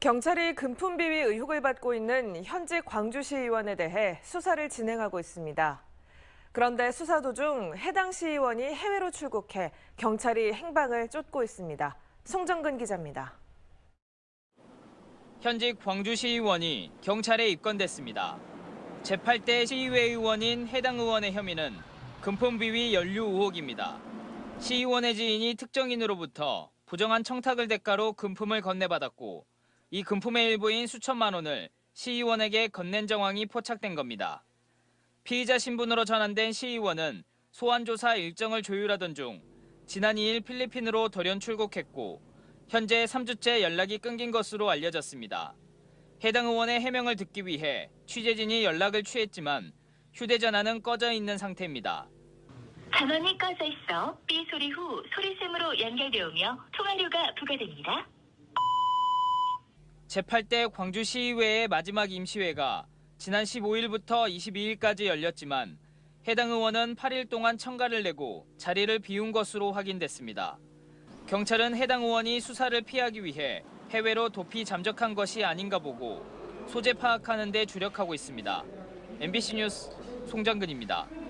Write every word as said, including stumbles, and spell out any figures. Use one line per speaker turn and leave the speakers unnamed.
경찰이 금품 비위 의혹을 받고 있는 현직 광주시의원에 대해 수사를 진행하고 있습니다. 그런데 수사 도중 해당 시의원이 해외로 출국해 경찰이 행방을 쫓고 있습니다. 송정근 기자입니다.
현직 광주시의원이 경찰에 입건됐습니다. 제팔 대 시의회 의원인 해당 의원의 혐의는 금품 비위 연루 의혹입니다. 시의원의 지인이 특정인으로부터 부정한 청탁을 대가로 금품을 건네받았고 이 금품의 일부인 수천만 원을 시의원에게 건넨 정황이 포착된 겁니다. 피의자 신분으로 전환된 시의원은 소환조사 일정을 조율하던 중 지난 이 일 필리핀으로 돌연 출국했고 현재 삼 주째 연락이 끊긴 것으로 알려졌습니다. 해당 의원의 해명을 듣기 위해 취재진이 연락을 취했지만 휴대전화는 꺼져 있는 상태입니다.
전원이 꺼져 있어 삐 소리 후 소리샘으로 연결되어 오며 통화료가 부과됩니다.
제팔 대 광주시의회의 마지막 임시회가 지난 십오 일부터 이십이 일까지 열렸지만 해당 의원은 팔 일 동안 청가를 내고 자리를 비운 것으로 확인됐습니다. 경찰은 해당 의원이 수사를 피하기 위해 해외로 도피 잠적한 것이 아닌가 보고 소재 파악하는 데 주력하고 있습니다. 엠비씨 뉴스 송정근입니다.